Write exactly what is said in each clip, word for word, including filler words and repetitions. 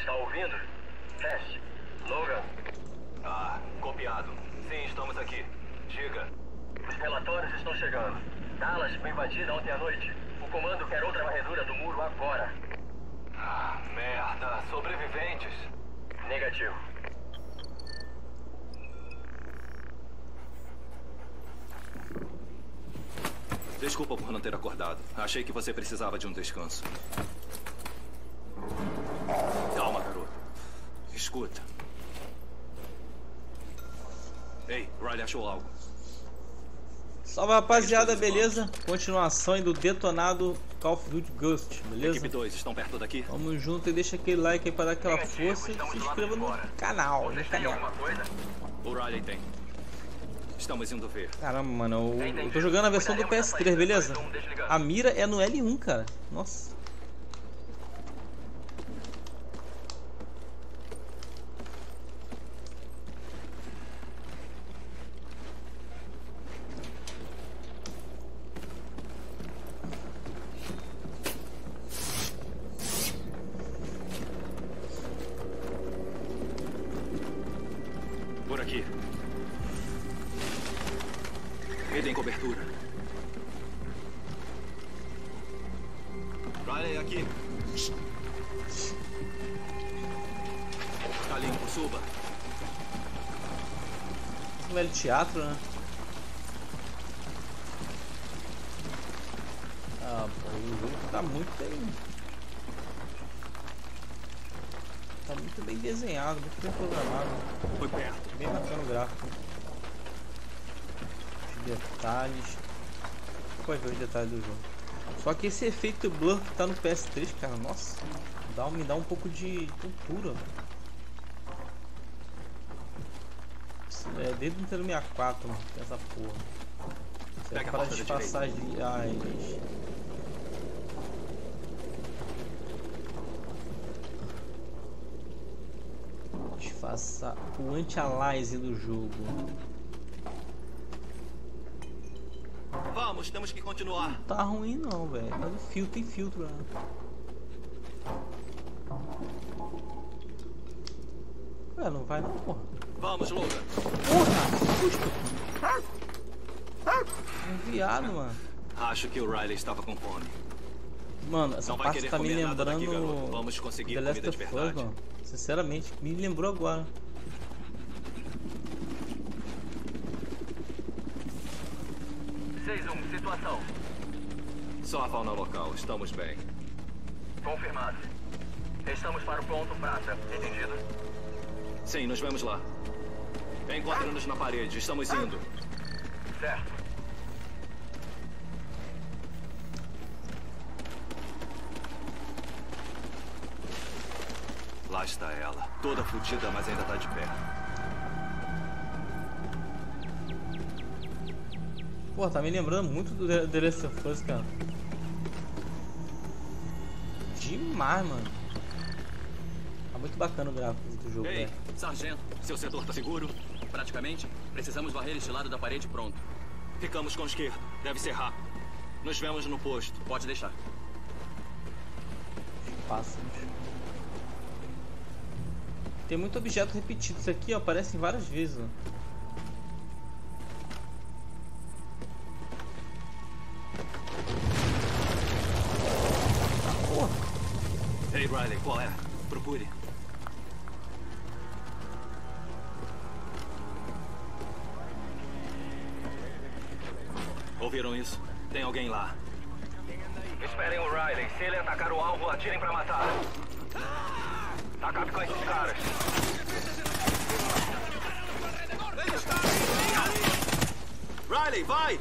Está ouvindo? Teste. Logan. Ah, copiado. Sim, estamos aqui. Diga. Os relatórios estão chegando. Dallas foi invadida ontem à noite. O comando quer outra varredura do muro agora. Ah, merda. Sobreviventes? Negativo. Desculpa por não ter acordado. Achei que você precisava de um descanso. Calma, garoto. Escuta. Ei, Riley achou algo. Salve, rapaziada, beleza? Continuação aí do detonado Call of Duty Ghost, beleza? Equipe dois, estão perto daqui? Vamos junto e deixa aquele like aí pra dar aquela força e se inscreva no canal, no canal. O Riley tem. Estamos indo ver. Caramba, mano, eu, eu tô jogando a versão do P S três, beleza? A mira é no L um, cara. Nossa. Por aqui. Ele em cobertura. Riley, aqui. Tá limpo, suba. Um velho teatro, né? Ah, pô, o jogo tá muito bem. Tá muito bem desenhado, muito bem programado. Foi perto. Bem bacana o gráfico. Os detalhes. Pode ver os detalhes do jogo. Só que esse efeito blur que tá no P S três, cara, nossa, dá, me dá um pouco de cultura. Isso é desde o Nintendo sessenta e quatro, mano, essa porra. Isso é para disfarçar as. Ai, disfarçar o anti-aliasing do jogo. Vamos, temos que continuar. Não tá ruim não, velho. Mas o filtro tem filtro, né? Ué, não vai não, porra. Vamos, Logan. Porra, custo. Um viado, mano. Acho que o Riley estava com fome. Mano, essa Não vai parte querer tá me comer nada lembrando daqui, garoto. Vamos conseguir The Last comida de of Us, verdade. mano. Sinceramente, me lembrou agora. seis um, situação. Só a fauna local, estamos bem. Confirmado. Estamos para o ponto prata, entendido? Sim, nos vemos lá. Encontre-nos na parede, estamos indo. Certo. Lá está ela, toda fodida, mas ainda tá de pé. Pô, tá me lembrando muito do The The Last of Us, cara. Demais, mano. Tá muito bacana o gráfico do jogo, Ei, velho. sargento, seu setor tá seguro? Praticamente. Precisamos varrer este lado da parede pronto. Ficamos com o esquerdo, deve ser rápido. Nos vemos no posto. Pode deixar. Pássaros. Tem muito objeto repetido. Isso aqui, ó, aparece várias vezes, ó. Ei, Riley, qual é? Procure. Ouviram isso? Tem alguém lá. Esperem o Riley. Se ele atacar o alvo, atirem pra matar. Acabe com esses caras. Riley, vai!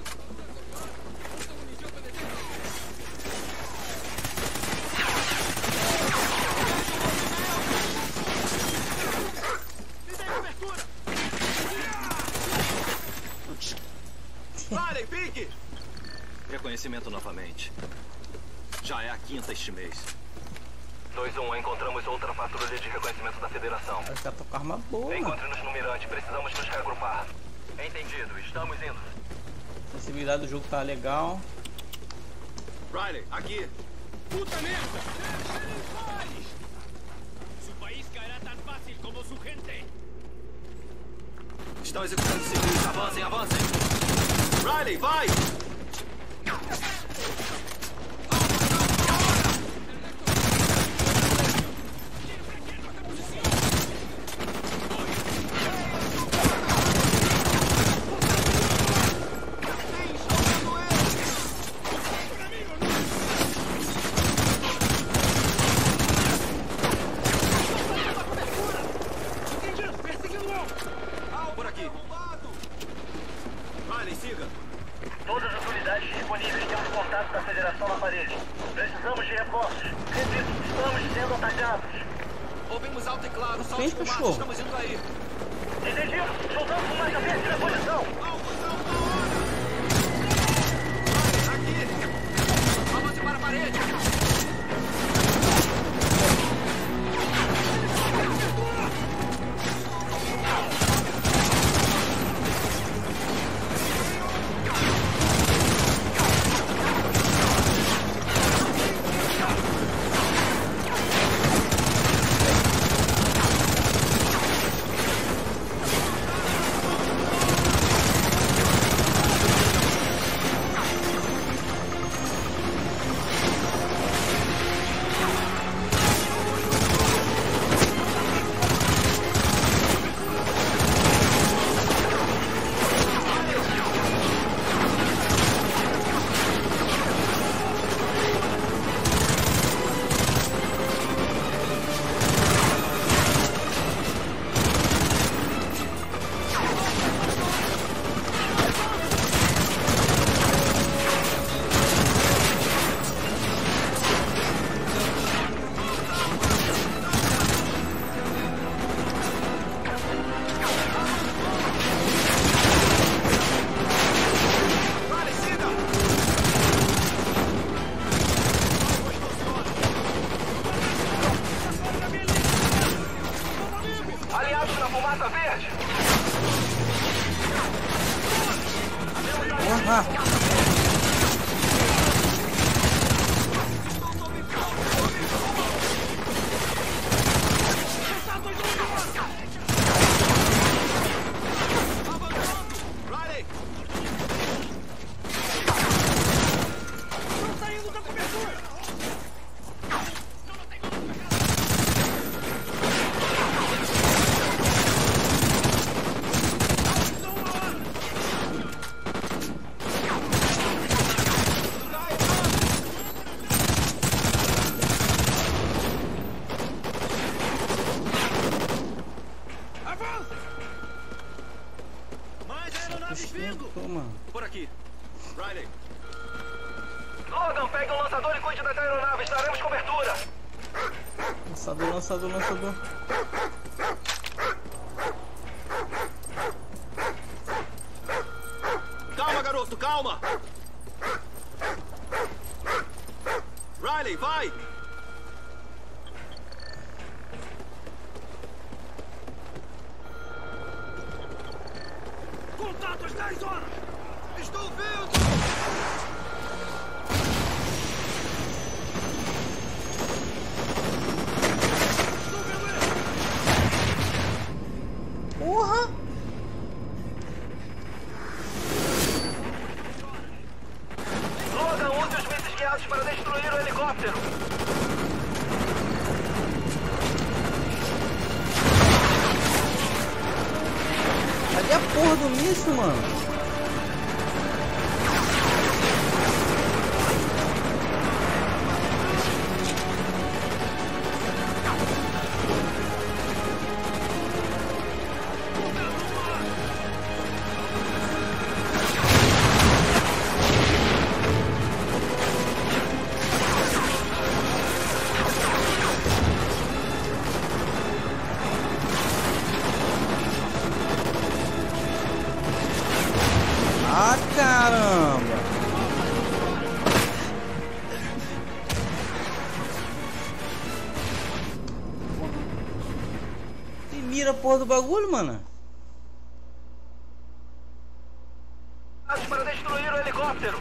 Riley, pique! Reconhecimento novamente. Já é a quinta este mês. dois um, encontramos outra patrulha de reconhecimento da Federação. Os caras estão com arma boa, mano. Encontre-nos no mirante, precisamos nos reagrupar. Entendido, estamos indo. A sensibilidade do jogo tá legal. Riley, aqui! Puta merda! Se o país Estão executando civis. Avancem, avancem. Riley, vai! Todas as unidades disponíveis. Temos contato da Federação na parede. Precisamos de reforços. Repito, estamos sendo atacados. Ouvimos alto e claro. Solte Quem fumaça. puxou? Estamos indo aí. Entendido. Soldado com marcha verde na posição. Aqui. Avance para a parede. Aliados na fumaça verde. Porra! Por aqui. Riley. Logan, pegue um lançador e cuide das aeronaves. Daremos cobertura. Lançador, lançador, lançador. Calma, garoto, calma. Riley, vai. Contato às dez horas. Estou vendo. Porra! Logan, use os mísseis guiados para destruir o helicóptero. Cadê a porra do míssil, mano? Ah, caramba! E mira a porra do bagulho, mano. Para destruir o helicóptero.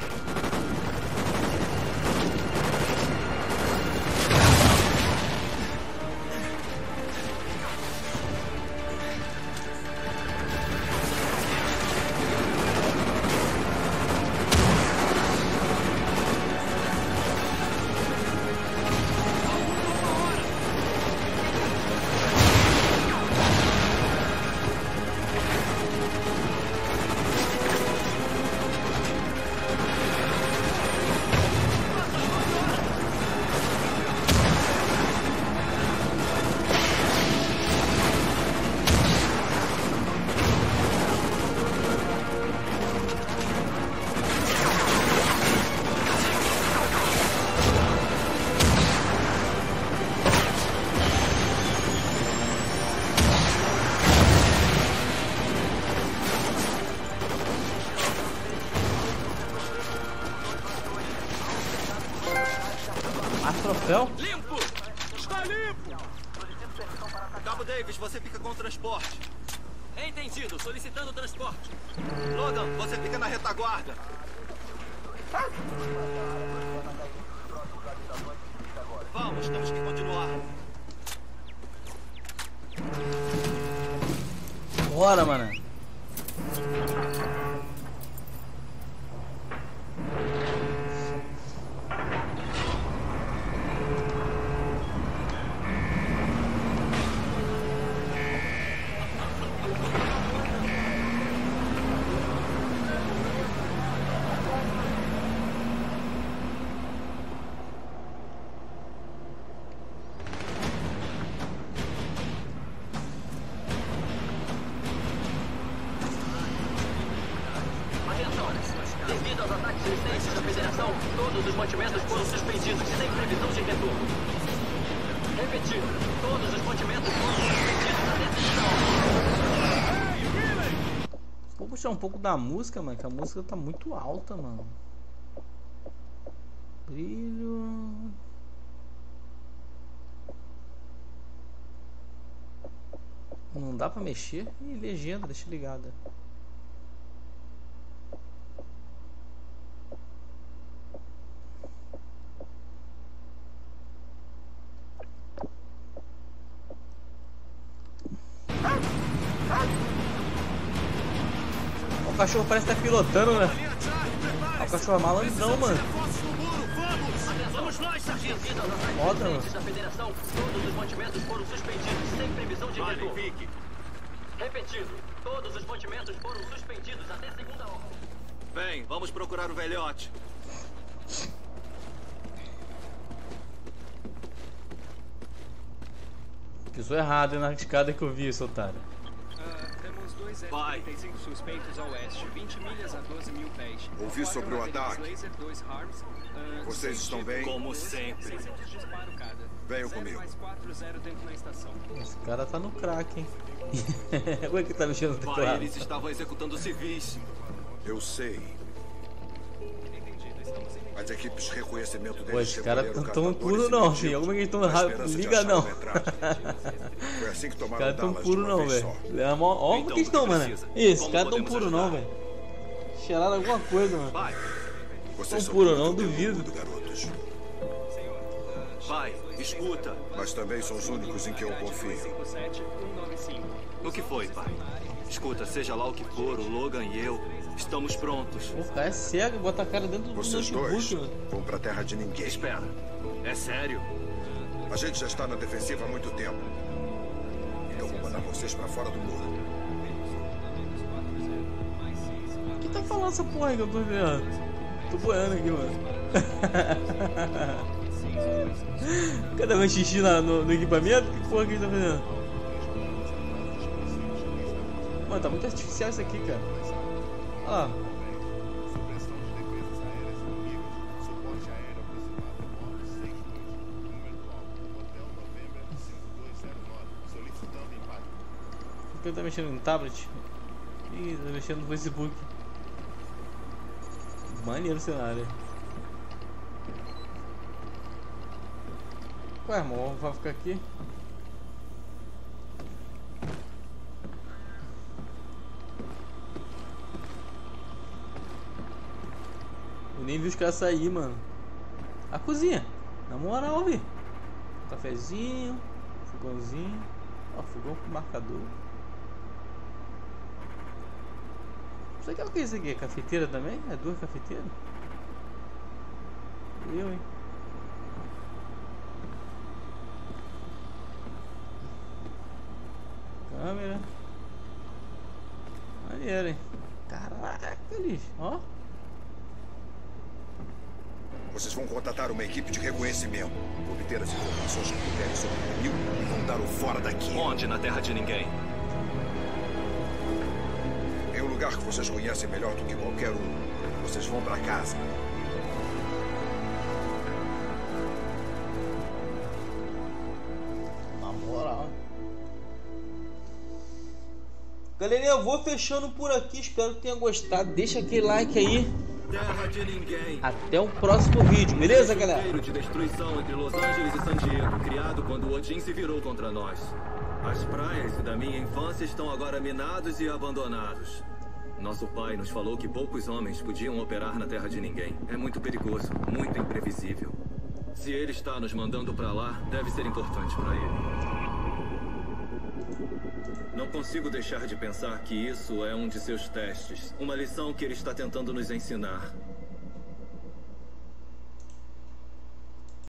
Mais troféu? Limpo! Está limpo! Cabo Davis, você fica com o transporte. Entendido, solicitando transporte. Logan, você fica na retaguarda. Vamos, temos que continuar. Bora, mano. Devido aos ataques recentes da Federação, todos os mantimentos foram suspendidos sem previsão de retorno. Repetido, todos os mantimentos foram suspendidos até decisão. Vou puxar um pouco da música, mano, que a música tá muito alta, mano. Brilho. Não dá pra mexer? Ih, legenda, deixa ligada. O cachorro parece estar pilotando, né? O cachorro é malandrão, mano. Vamos nós, sargento. Foda, mano. Da Federação, todos os mantimentos foram suspendidos sem previsão de Vale, retorno. fique. Repetido, todos os mantimentos foram suspendidos até segunda ordem. Bem, vamos procurar o velhote. Pisou errado, hein, na escada que eu vi, esse otário. Uh, temos dois F trinta e cinco suspeitos a oeste, vinte milhas a doze mil pés. Ouvi sobre o ataque. Laser, dois Harms, uh, Vocês estão sentido bem? Como dois, sempre. seiscentos disparos cada. Venham Zero comigo. mais quatro zero dentro na estação. Esse cara tá no crack, hein? Como é que tá mexendo no Pai, teclado? eles estavam executando civis. Eu sei. Entendido, estamos em... As equipes de reconhecimento deles Pô, esses caras recolheram não tão catadores puros e não, mendigos filho. Como é que eles tão na rápido? esperança de Liga achar não. uma metragem. Foi assim que Os tomaram caras tão Dallas de puros uma não, vez velho. só. É mó- Ó, Então, como que eles estão, o que mano? precisa? Ih, esses Como caras tão podemos puros não, ajudar? velho. Cheiraram alguma coisa, mano. Pai, Vocês Tão são puro tudo não, que eu tenho duvido. no mundo, garotos. pai, escuta. Mas também são os únicos em que eu confio. cinco sete um nove cinco. O que foi, pai? Escuta, seja lá o que for, o Logan e eu estamos prontos. O cara é cego, bota a cara dentro do Vocês dois notebook, mano. vão pra terra de ninguém. Espera, é sério? A gente já está na defensiva há muito tempo. Então vou mandar vocês pra fora do muro. Quem tá falando essa porra aí que eu tô vendo? Tô boiando aqui, mano. Cadê meu xixi na- no, no equipamento? Que porra que ele tá fazendo? Mano, tá muito artificial isso aqui, cara. Olha lá. Por que ele tá mexendo no tablet? Ih, tá mexendo no Facebook. Maneiro o cenário. Ué, irmão, vai ficar aqui? Eu nem vi os caras sair, mano. A cozinha, na moral, vi. Cafezinho, fogãozinho. Ó, fogão com marcador. Isso aqui é o que é isso aqui? É cafeteira também? É duas cafeteiras? Eu, hein? Câmera. Maneiro, hein? Caraca, lixo. Ó. Vocês vão contratar uma equipe de reconhecimento. Obter as informações que puderem sobre o inimigo e vão dar o fora daqui. Onde na terra de ninguém? Em um lugar que vocês conhecem melhor do que qualquer um. Vocês vão pra casa. Na moral. Galerinha, eu vou fechando por aqui. Espero que tenha gostado. Deixa aquele like aí. Terra de ninguém. Até o próximo vídeo, beleza, galera? Um de destruição entre Los Angeles e San Diego, criado quando o Odin se virou contra nós. As praias da minha infância estão agora minados e abandonados. Nosso pai nos falou que poucos homens podiam operar na Terra de ninguém. É muito perigoso, muito imprevisível. Se ele está nos mandando para lá, deve ser importante para ele. Não consigo deixar de pensar que isso é um de seus testes. Uma lição que ele está tentando nos ensinar.